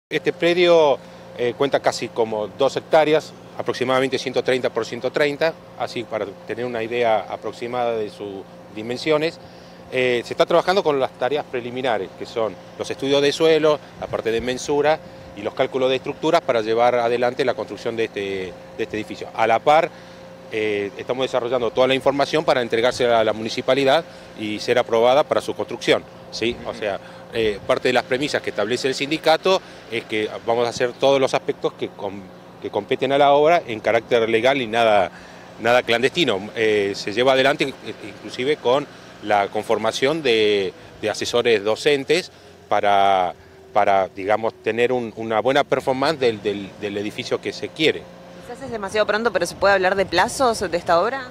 Este predio cuenta casi como 2 hectáreas, aproximadamente 130 por 130, así para tener una idea aproximada de sus dimensiones. Se está trabajando con las tareas preliminares, que son los estudios de suelo, la parte de mensura y los cálculos de estructuras para llevar adelante la construcción de este edificio. A la par, estamos desarrollando toda la información para entregársela a la municipalidad y ser aprobada para su construcción, ¿sí? O sea, parte de las premisas que establece el sindicato es que vamos a hacer todos los aspectos que competen a la obra en carácter legal y nada clandestino. Se lleva adelante inclusive con la conformación de asesores docentes para digamos, tener una buena performance del edificio que se quiere. Quizás es demasiado pronto, pero ¿se puede hablar de plazos de esta obra?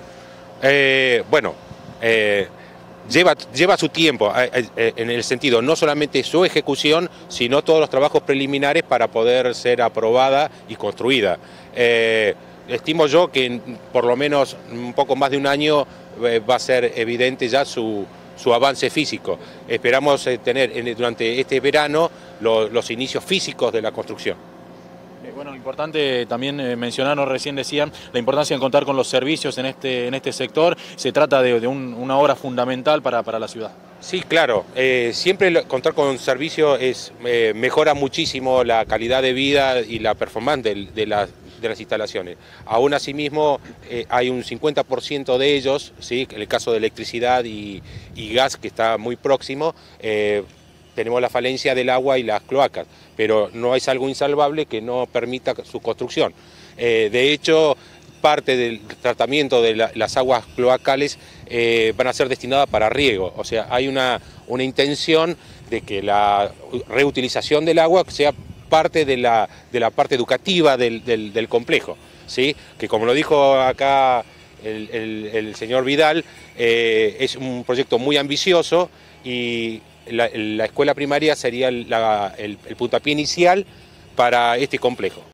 Lleva su tiempo, en el sentido no solamente su ejecución, sino todos los trabajos preliminares para poder ser aprobada y construida. Estimo yo que en por lo menos un poco más de un año va a ser evidente ya su avance físico. Esperamos tener durante este verano los inicios físicos de la construcción. Bueno, lo importante también mencionaron, recién decían, la importancia de contar con los servicios en este sector. Se trata de una obra fundamental para la ciudad. Sí, claro. Siempre contar con servicios mejora muchísimo la calidad de vida y la performance de las instalaciones. Aún asimismo, hay un 50% de ellos, ¿sí? En el caso de electricidad y gas, que está muy próximo, tenemos la falencia del agua y las cloacas, pero no es algo insalvable que no permita su construcción. De hecho, parte del tratamiento de las aguas cloacales van a ser destinadas para riego, o sea, hay una intención de que la reutilización del agua sea parte de la parte educativa del complejo, ¿sí? Que como lo dijo acá el señor Vidal, es un proyecto muy ambicioso y la escuela primaria sería el puntapié inicial para este complejo.